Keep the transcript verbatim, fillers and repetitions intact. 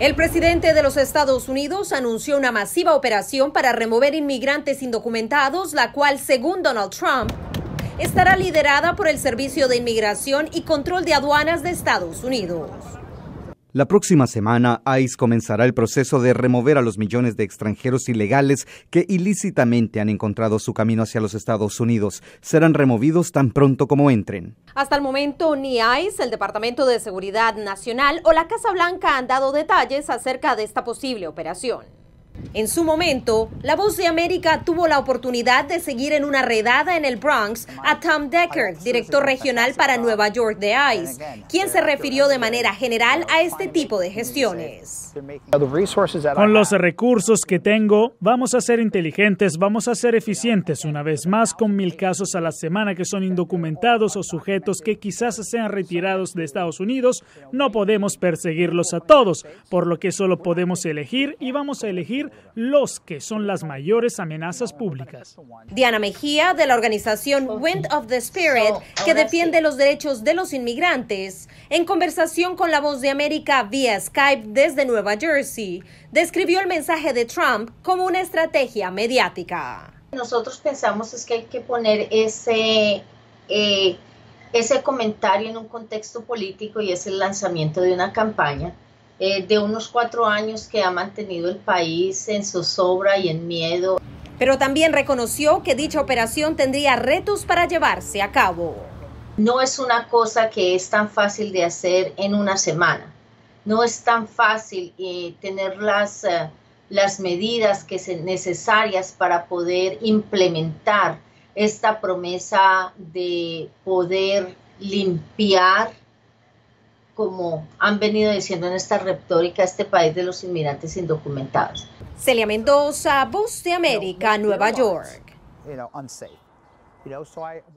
El presidente de los Estados Unidos anunció una masiva operación para remover inmigrantes indocumentados, la cual, según Donald Trump, estará liderada por el Servicio de Inmigración y Control de Aduanas de Estados Unidos. La próxima semana, ICE comenzará el proceso de remover a los millones de extranjeros ilegales que ilícitamente han encontrado su camino hacia los Estados Unidos. Serán removidos tan pronto como entren. Hasta el momento, ni ICE, el Departamento de Seguridad Nacional o la Casa Blanca han dado detalles acerca de esta posible operación. En su momento, La Voz de América tuvo la oportunidad de seguir en una redada en el Bronx a Tom Decker, director regional para Nueva York de ICE, quien se refirió de manera general a este tipo de gestiones. Con los recursos que tengo, vamos a ser inteligentes, vamos a ser eficientes, una vez más con mil casos a la semana que son indocumentados o sujetos que quizás sean retirados de Estados Unidos. No podemos perseguirlos a todos, por lo que solo podemos elegir y vamos a elegir los que son las mayores amenazas públicas. Diana Mejía, de la organización Wind of the Spirit, que defiende los derechos de los inmigrantes, en conversación con La Voz de América vía Skype desde Nueva Jersey, describió el mensaje de Trump como una estrategia mediática. Nosotros pensamos es que hay que poner ese, eh, ese comentario en un contexto político, y es el lanzamiento de una campaña Eh, de unos cuatro años que ha mantenido el país en zozobra y en miedo. Pero también reconoció que dicha operación tendría retos para llevarse a cabo. No es una cosa que es tan fácil de hacer en una semana. No es tan fácil eh, tener las, uh, las medidas que son necesarias para poder implementar esta promesa de poder limpiar, como han venido diciendo en esta retórica, este país de los inmigrantes indocumentados. Celia Mendoza, Voz de América, Nueva York.